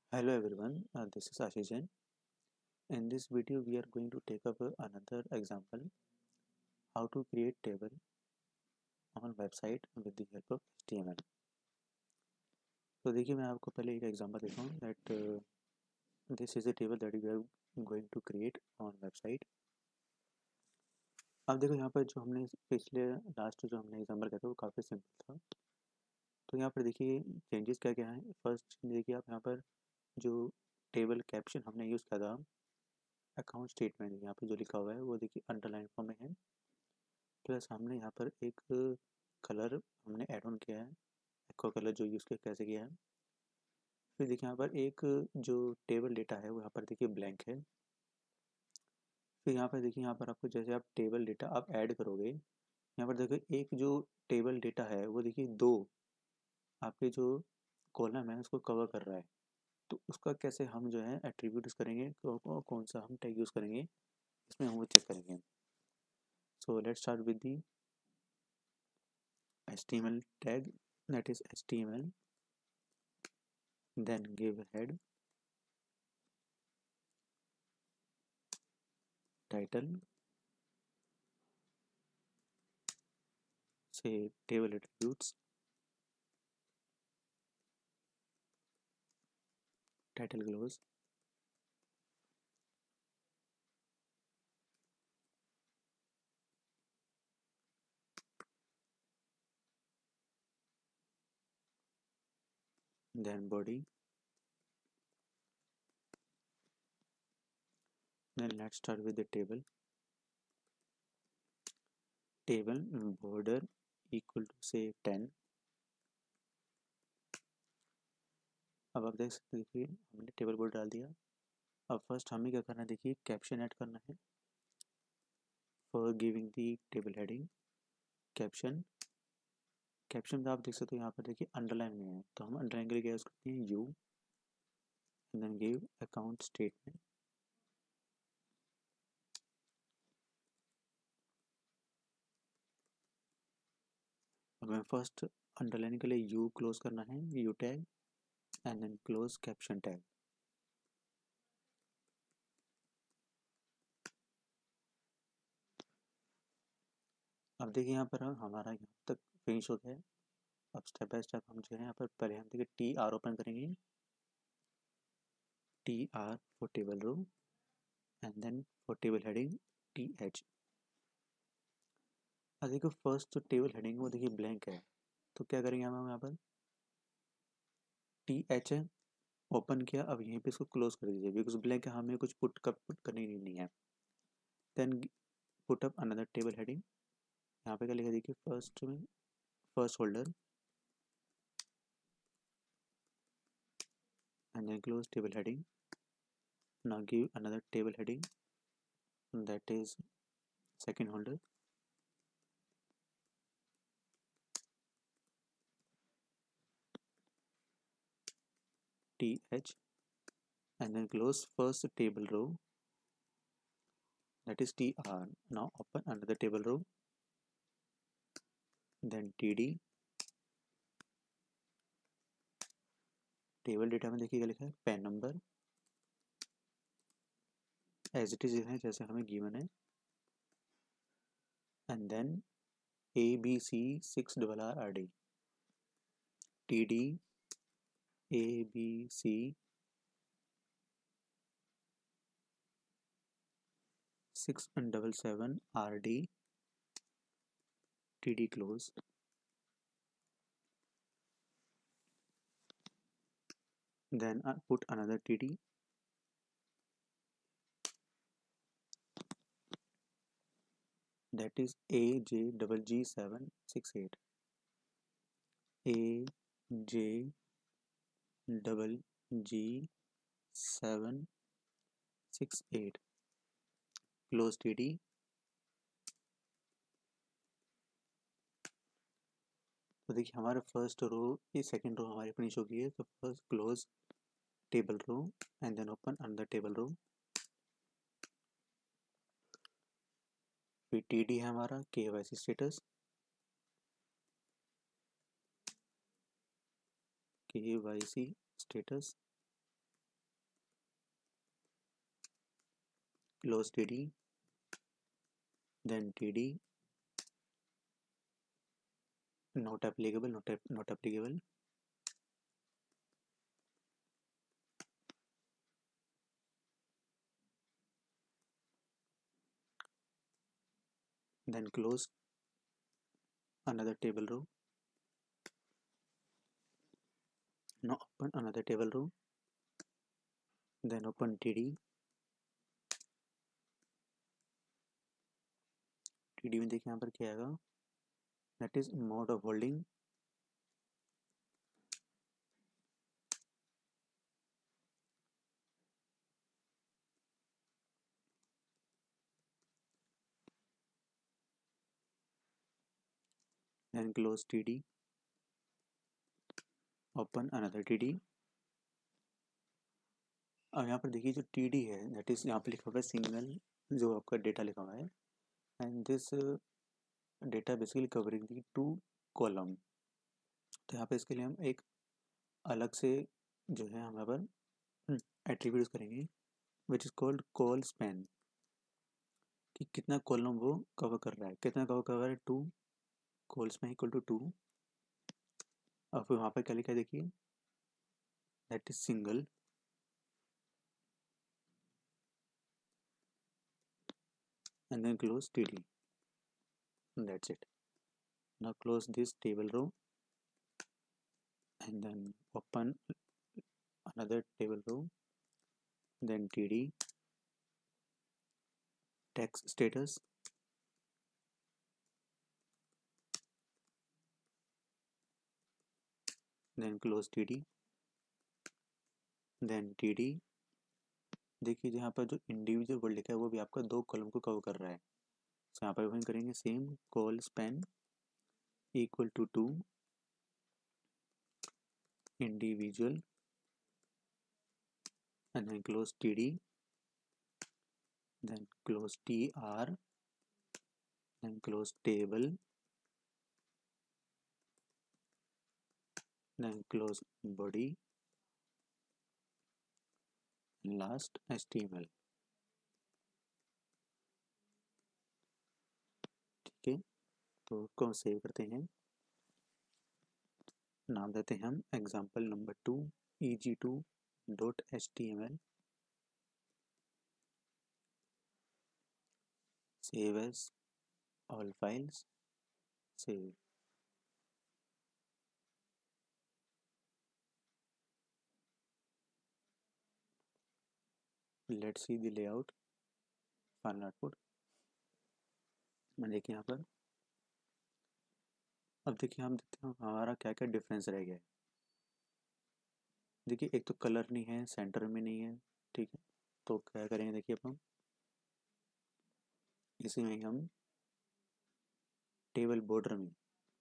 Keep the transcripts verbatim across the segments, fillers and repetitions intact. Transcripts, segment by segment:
Hello everyone, uh, this is Ashish Jain. In this video, we are going to take up uh, another example how to create table on website with the help of H T M L. तो देखिए मैं आपको पहले एक example देता हूँ that uh, this is a table that we are going to create on website. अब देखो यहाँ पर जो हमने पिछले लास्ट जो हमने एग्जांपल किया था वो काफ़ी सिंपल था. तो यहाँ पर देखिए चेंजेस क्या क्या है. फर्स्ट देखिए आप यहाँ पर जो टेबल कैप्शन हमने यूज़ किया था अकाउंट स्टेटमेंट यहाँ पे जो लिखा हुआ है वो देखिए अंडरलाइन फॉर्म में है. प्लस हमने यहाँ पर एक कलर हमने ऐड ऑन किया है. एक्वा कलर जो यूज़ किया कैसे किया है. फिर देखिए यहाँ पर एक जो टेबल डेटा है वो यहाँ पर देखिए ब्लैंक है. फिर यहाँ पर देखिए यहाँ पर आपको जैसे आप टेबल डेटा आप ऐड करोगे यहाँ पर देखिए एक जो टेबल डेटा है वो देखिए दो आपके जो कॉलम है उसको कवर कर रहा है. तो उसका कैसे हम जो है एट्रीब्यूट्स करेंगे कौन सा हम टैग यूज़ करेंगे इसमें हम वो चेक करेंगे. So let's start with the H T M L tag, that is H T M L, then give head, title, say table attributes, title clause, then body. Then let's start with the table. Table border equal to say ten. अब आप देख सकते देखिए हमने table board डाल दिया. अब first हमें क्या करना है देखिए कैप्शन ऐड करना है for giving the table heading. Caption caption में आप देख सकते हो यहाँ पर देखिए अंडरलाइन में है तो हम अंडरलाइन के लिए क्या यूज़ करते हैं U and then give account statement. हमें फर्स्ट अंडरलाइन के लिए यू क्लोज करना है U tag and then close caption tag. अब देखिए यहाँ पर हमारा यहाँ तक फिनिश हो गया है. अब स्टेप बाय स्टेप हम जो है यहाँ पर पहले हम देखिए टी आर ओपन करेंगे. T R for table row and then for table heading T H. अब देखो फर्स्ट जो टेबल हेडिंग है वो देखिए ब्लैंक है तो क्या करेंगे हम यहाँ पर टी एच है ओपन किया. अब यहीं पे इसको क्लोज कर दीजिए बिकॉज ब्लैंक है हमें कुछ पुट कप पुट करनी नहीं है. Then put up another table heading. यहाँ पे क्या लिखा देखिए फर्स्ट में first holder and then close table heading. Now give another table heading that is second holder. Th and then close first table row that is Tr. Now open another table row, then Td. Table data में देखिए क्या लिखा है PAN number as it is है जैसे हमें given है and then A B C six double R R D T D A B C six double seven R D T D close. Then uh, put another T D. That is A J double G seven six eight. A J double G seven six eight. Close T D. तो देखिए हमारे first row ये second row हमारी finish हो गई है. तो first close table row and then open another table row. फिर टी डी है हमारा K Y C status K Y C status close td, then td, not applicable, not, not applicable, then close another table row, now open another table row, then open td, td में देखिए यहाँ पर क्या आएगा, that is mode of holding, then close td, open another td। अब यहाँ पर देखिए जो td है that is यहाँ पर लिखा हुआ है सिंगल, जो आपका डेटा लिखा हुआ है, and this data basically covering the two column. तो यहाँ पे इसके लिए हम एक अलग से जो है हम यहाँ पर एट्रीब्यूट करेंगे which is called col span, कि कितना कॉलम वो कवर कर रहा है, कितना कवर कर रहा है, two, col span equal to two. अब फिर वहाँ पर क्या लिखा है देखिए, that is single, and then close td, and that's it. Now close this table row and then open another table row, then td, text status, then close td, then td। देखिए यहाँ पर जो इंडिविजुअल वर्ड लिखा है वो भी आपका दो कॉलम को कवर कर रहा है। तो यहाँ पर हम करेंगे same, col span equal to two, individual, and then close td, then close tr, then close table, then close body, last html। ठीक है, तो इसको सेव करते हैं, नाम देते हैं हम example number two E G two dot H T M L, save as all files, save. Let's see the layout, final output. मैं देखिए यहाँ पर, अब देखिए हम देखते हैं हमारा क्या क्या डिफरेंस रह गया है। देखिए एक तो कलर नहीं है, सेंटर में नहीं है, ठीक है, तो क्या करेंगे देखिए अब हम इसी में हम टेबल बॉर्डर में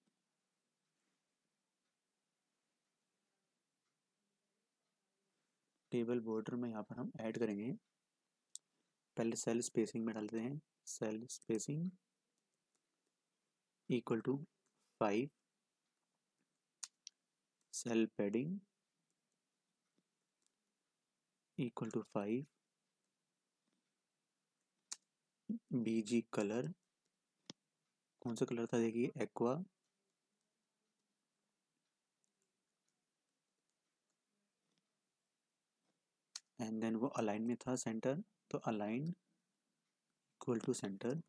टेबल बॉर्डर में यहाँ पर हम ऐड करेंगे, पहले सेल स्पेसिंग में डालते हैं, cell spacing equal to five, cell padding equal to five, BG colour, कौन सा कलर था देखिए, एक्वा, एंड देन वो अलाइन में था सेंटर, तो align equal to centre.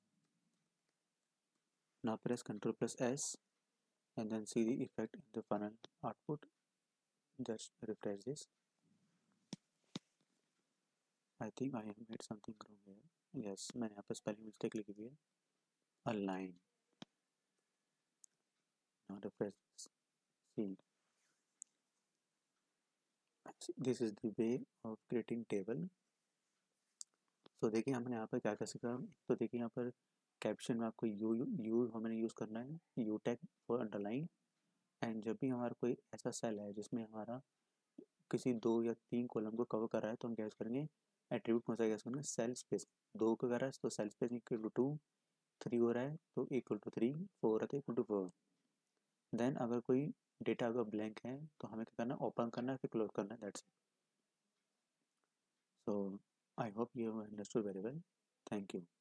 Now press control plus S and then see the effect in the final output. Just refresh this. I think I have made something wrong here. Yes, मैंने यहाँ पर spelling mistake लिखी हुई है, align. Now refresh this. See, this is the way of creating table. So देखिए हमने यहाँ पर क्या क्या सीखा, तो देखिए यहाँ पर कैप्शन में आपको यू यू हमें यूज़ करना है, U tag for underline. And जब भी हमारा कोई ऐसा सेल है जिसमें हमारा किसी दो या तीन कॉलम को कवर कर रहा है, तो हम क्या यूज़ करेंगे, एट्रीब्यूट कौन सा यूज़ करेंगे, सेल स्पेस। दो को कर रहा है तो cell space equal to two, three हो रहा है तो इक्वल टू थ्री, फोर है तो इक्वल टू फोर। देन अगर कोई डेटा अगर ब्लैंक है तो हमें क्या करना है, ओपन करना है फिर क्लोज करना है, that's it. So I hope you have understood very well. Thank you.